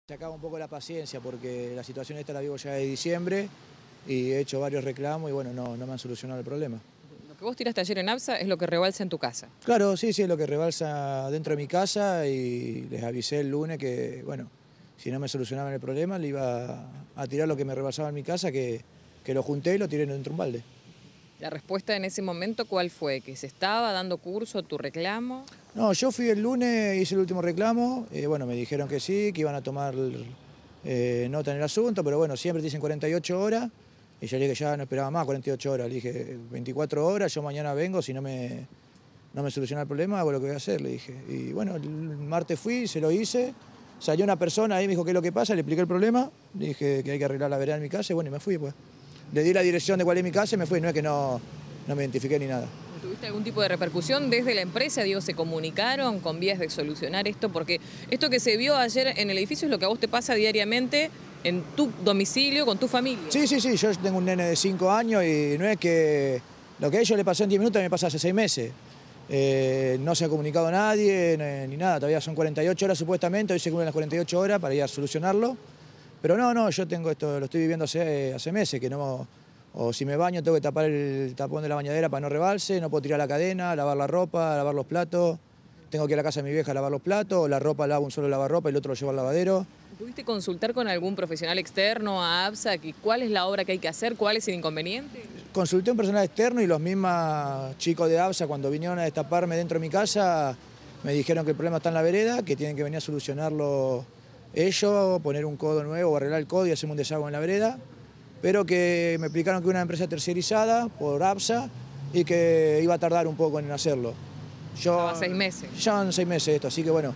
Se acaba un poco la paciencia porque la situación esta la vivo ya de diciembre y he hecho varios reclamos y bueno, no me han solucionado el problema. Lo que vos tiraste ayer en ABSA es lo que rebalsa en tu casa. Claro, sí, es lo que rebalsa dentro de mi casa y les avisé el lunes que, bueno, si no me solucionaban el problema le iba a tirar lo que me rebalsaba en mi casa, que lo junté y lo tiré dentro de un balde. La respuesta en ese momento, ¿cuál fue? ¿Que se estaba dando curso tu reclamo? No, yo fui el lunes, hice el último reclamo, bueno, me dijeron que sí, que iban a tomar nota en el asunto, pero bueno, siempre te dicen 48 horas, y yo le dije que ya no esperaba más 48 horas, le dije 24 horas, yo mañana vengo, si no me soluciona el problema, hago lo que voy a hacer, le dije. Y bueno, el martes fui, se lo hice, salió una persona ahí, me dijo qué es lo que pasa, le expliqué el problema, le dije que hay que arreglar la vereda en mi casa, y bueno, y me fui pues. Le di la dirección de cuál es mi casa y me fui, no es que no me identifiqué ni nada. ¿Tuviste algún tipo de repercusión desde la empresa? Digo, ¿se comunicaron con vías de solucionar esto? Porque esto que se vio ayer en el edificio es lo que a vos te pasa diariamente en tu domicilio, con tu familia. Sí, yo tengo un nene de 5 años y no es que lo que a ellos le pasó en 10 minutos me pasa hace 6 meses. No se ha comunicado nadie ni nada, todavía son 48 horas supuestamente, hoy se cumplen las 48 horas para ir a solucionarlo. Pero no, yo tengo esto, lo estoy viviendo hace meses, que no, o si me baño tengo que tapar el tapón de la bañadera para no rebalse, no puedo tirar la cadena, lavar la ropa, lavar los platos, tengo que ir a la casa de mi vieja a lavar los platos, o la ropa lavo un solo lavarropa y el otro lo llevo al lavadero. ¿Pudiste consultar con algún profesional externo a ABSA cuál es la obra que hay que hacer, cuál es el inconveniente? Consulté a un personal externo y los mismos chicos de ABSA cuando vinieron a destaparme dentro de mi casa me dijeron que el problema está en la vereda, que tienen que venir a solucionarlo ellos, poner un codo nuevo o arreglar el codo y hacer un desagüe en la vereda, pero que me explicaron que era una empresa tercerizada por ABSA y que iba a tardar un poco en hacerlo. Lleva 6 meses. Ya van 6 meses esto, así que bueno,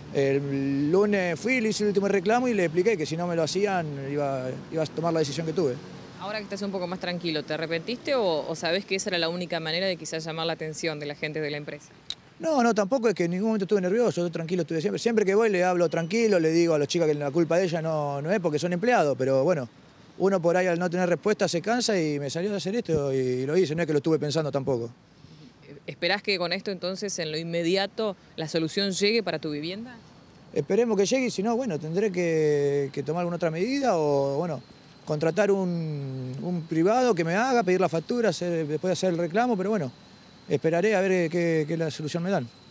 el lunes fui, le hice el último reclamo y le expliqué que si no me lo hacían iba a tomar la decisión que tuve. Ahora que estás un poco más tranquilo, ¿te arrepentiste o sabés que esa era la única manera de quizás llamar la atención de la gente de la empresa? No, tampoco es que en ningún momento estuve nervioso, yo tranquilo estuve siempre. Siempre que voy le hablo tranquilo, le digo a los chicos que la culpa de ella no es porque son empleados, pero bueno, uno por ahí al no tener respuesta se cansa y me salió de hacer esto y lo hice, no es que lo estuve pensando tampoco. ¿Esperás que con esto entonces en lo inmediato la solución llegue para tu vivienda? Esperemos que llegue y si no, bueno, tendré que tomar alguna otra medida o bueno, contratar un privado que me haga, pedir la factura, después de hacer el reclamo, pero bueno, esperaré a ver qué la solución me dan.